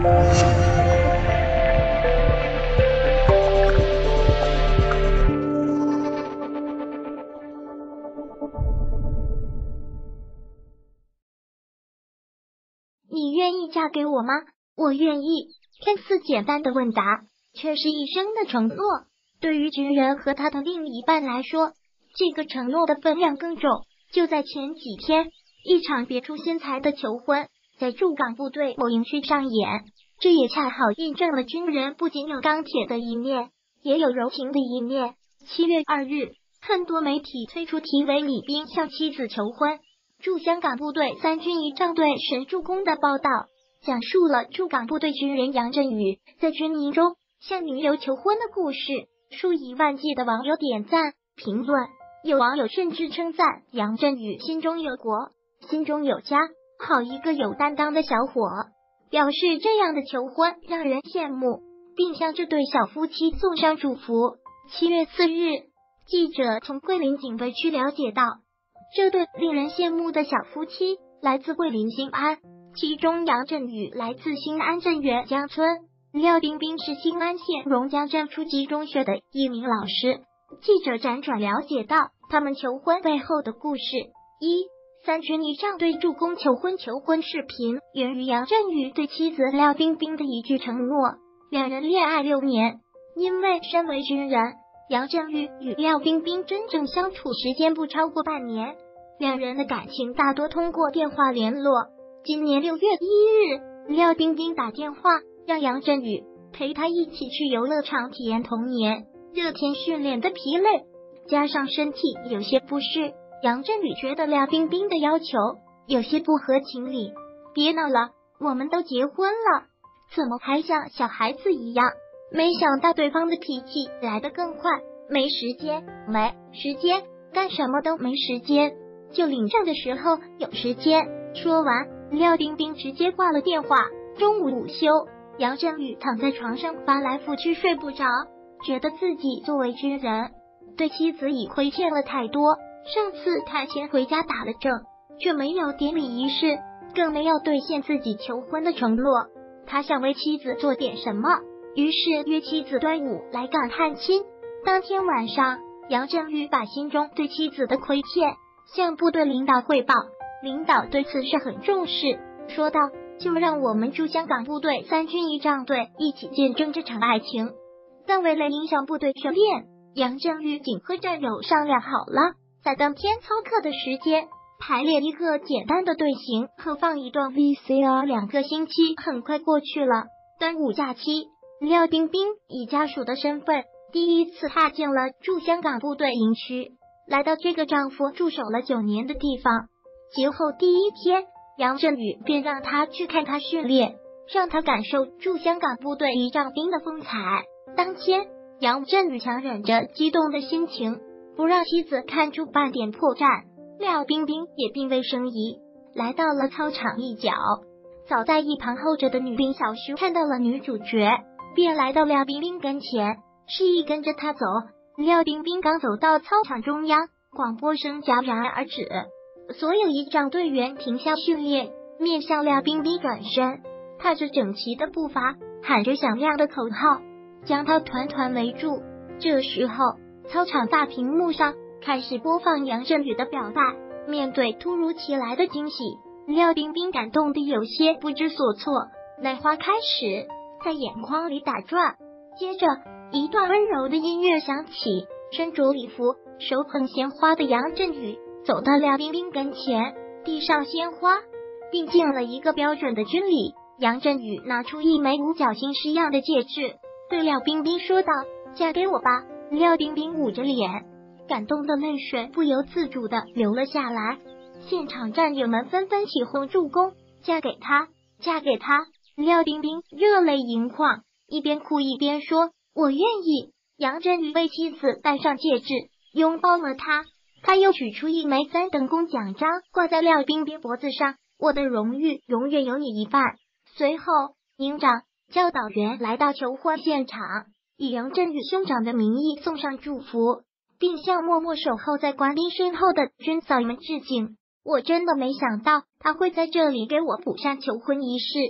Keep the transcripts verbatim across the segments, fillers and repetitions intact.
你愿意嫁给我吗？我愿意。看似简单的问答，却是一生的承诺。对于军人和他的另一半来说，这个承诺的分量更重。就在前几天，一场别出心裁的求婚在驻港部队某营区上演，这也恰好印证了军人不仅有钢铁的一面，也有柔情的一面。七月二日，很多媒体推出题为李斌向妻子求婚，驻香港部队三军仪仗队神助攻的报道，讲述了驻港部队军人杨振宇在军营中向女友求婚的故事。数以万计的网友点赞评论，有网友甚至称赞杨振宇心中有国，心中有家，好一个有担当的小伙，表示这样的求婚让人羡慕，并向这对小夫妻送上祝福。七月四日，记者从桂林警备区了解到，这对令人羡慕的小夫妻来自桂林新安，其中杨振宇来自新安镇远江村，廖冰冰是新安县榕江镇初级中学的一名老师。记者辗转了解到他们求婚背后的故事。一、三军仪仗队助攻求婚求婚视频源于杨振宇对妻子廖冰冰的一句承诺。两人恋爱六年，因为身为军人，杨振宇与廖冰冰真正相处时间不超过半年，两人的感情大多通过电话联络。今年六月一日，廖冰冰打电话让杨振宇陪她一起去游乐场体验童年。热天训练的疲累，加上身体有些不适，杨振宇觉得廖冰冰的要求有些不合情理。别闹了，我们都结婚了，怎么还像小孩子一样？没想到对方的脾气来得更快，没时间，没时间，干什么都没时间，就领证的时候有时间。说完，廖冰冰直接挂了电话。中午午休，杨振宇躺在床上翻来覆去睡不着，觉得自己作为军人，对妻子已亏欠了太多。上次他先回家打了证，却没有典礼仪式，更没有兑现自己求婚的承诺。他想为妻子做点什么，于是约妻子端午来港探亲。当天晚上，杨振宇把心中对妻子的亏欠向部队领导汇报，领导对此事很重视，说道：就让我们驻香港部队三军仪仗队一起见证这场爱情。但为了影响部队训练，杨振宇仅和战友商量好了，在当天操课的时间排练一个简单的队形和放一段 V C R。 两个星期很快过去了，端午假期，廖冰冰以家属的身份第一次踏进了驻香港部队营区，来到这个丈夫驻守了九年的地方。节后第一天，杨振宇便让他去看他训练，让他感受驻香港部队仪仗兵的风采。当天，杨振宇强忍着激动的心情，不让妻子看出半点破绽。廖冰冰也并未生疑，来到了操场一角。早在一旁候着的女兵小徐看到了女主角，便来到廖冰冰跟前，示意跟着她走。廖冰冰刚走到操场中央，广播声戛然而止，所有仪仗队员停下训练，面向廖冰冰转身，踏着整齐的步伐，喊着响亮的口号，将她团团围住。这时候，操场大屏幕上开始播放杨振宇的表白。面对突如其来的惊喜，廖冰冰感动得有些不知所措，泪花开始在眼眶里打转。接着，一段温柔的音乐响起，身着礼服、手捧鲜花的杨振宇走到廖冰冰跟前，递上鲜花，并敬了一个标准的军礼。杨振宇拿出一枚五角星式样的戒指，对廖冰冰说道：嫁给我吧。廖冰冰捂着脸，感动的泪水不由自主的流了下来。现场战友们纷纷起哄助攻：嫁给他，嫁给他。廖冰冰热泪盈眶，一边哭一边说：我愿意。杨振宇为妻子戴上戒指，拥抱了她。他又取出一枚三等功奖章，挂在廖冰冰脖子上：我的荣誉永远有你一半。随后，营长、教导员来到求婚现场，以杨振宇兄长的名义送上祝福，并向默默守候在官兵身后的军嫂们致敬。我真的没想到他会在这里给我补上求婚仪式，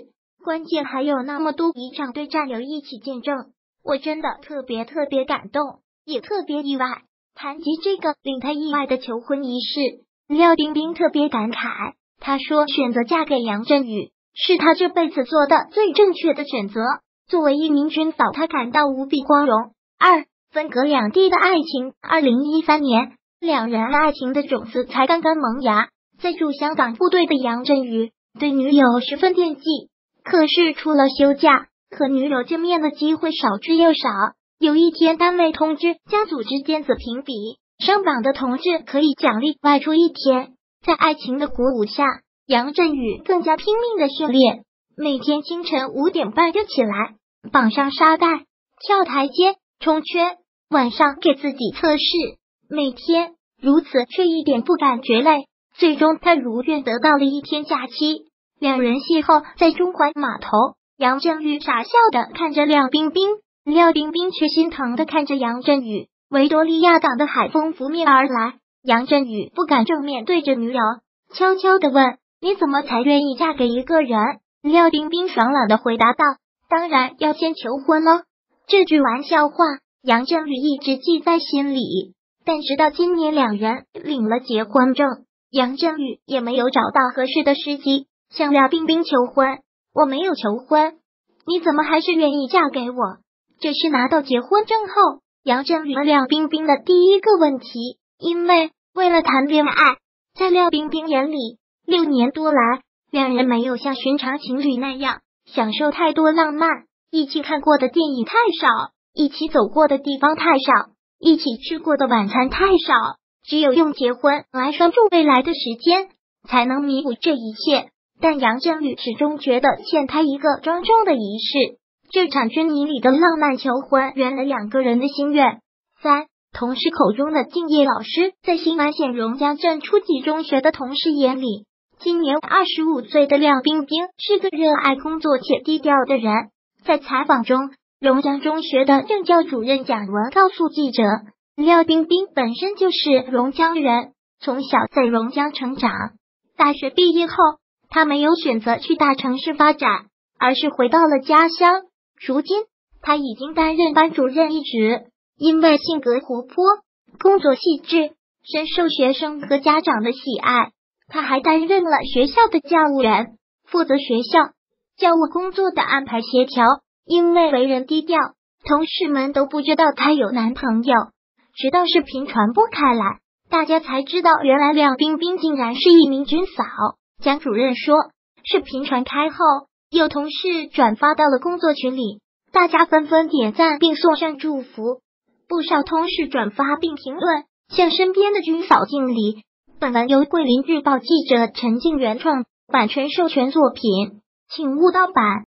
关键还有那么多仪仗队战友一起见证，我真的特别特别感动，也特别意外。谈及这个令他意外的求婚仪式，廖冰冰特别感慨，她说选择嫁给杨振宇是她这辈子做的最正确的选择。作为一名军嫂，她感到无比光荣。二，分隔两地的爱情。二零一三年，两人爱情的种子才刚刚萌芽。在驻香港部队的杨振宇对女友十分惦记，可是除了休假，和女友见面的机会少之又少。有一天，单位通知家组织尖子评比，上榜的同志可以奖励外出一天。在爱情的鼓舞下，杨振宇更加拼命的训练，每天清晨五点半就起来，绑上沙袋，跳台阶、冲圈，晚上给自己测试，每天如此却一点不感觉累。最终他如愿得到了一天假期。两人邂逅在中环码头，杨振宇傻笑的看着廖冰冰，廖冰冰却心疼的看着杨振宇。维多利亚港的海风拂面而来，杨振宇不敢正面对着女友，悄悄的问：你怎么才愿意嫁给一个人？廖冰冰爽朗的回答道：当然要先求婚了。这句玩笑话杨振宇一直记在心里，但直到今年两人领了结婚证，杨振宇也没有找到合适的时机向廖冰冰求婚。我没有求婚，你怎么还是愿意嫁给我？这是拿到结婚证后杨振宇和廖冰冰的第一个问题。因为为了谈恋爱，在廖冰冰眼里，六年多来两人没有像寻常情侣那样享受太多浪漫，一起看过的电影太少，一起走过的地方太少，一起吃过的晚餐太少，只有用结婚来拴住未来的时间，才能弥补这一切。但杨振宇始终觉得欠他一个庄重的仪式，这场军营里的浪漫求婚圆了两个人的心愿。三，同事口中的敬业老师。在新安县榕江镇初级中学的同事眼里，今年二十五岁的廖冰冰是个热爱工作且低调的人。在采访中，榕江中学的政教主任蒋文告诉记者，廖冰冰本身就是榕江人，从小在榕江成长。大学毕业后，他没有选择去大城市发展，而是回到了家乡。如今他已经担任班主任一职，因为性格活泼，工作细致，深受学生和家长的喜爱。他还担任了学校的教务员，负责学校教务工作的安排协调。因为为人低调，同事们都不知道他有男朋友，直到视频传播开来，大家才知道原来廖冰冰竟然是一名军嫂。蒋主任说，视频传开后，有同事转发到了工作群里，大家纷纷点赞并送上祝福，不少同事转发并评论，向身边的军嫂敬礼。本文由桂林日报记者陈静原创，版权授权作品，请勿盗版。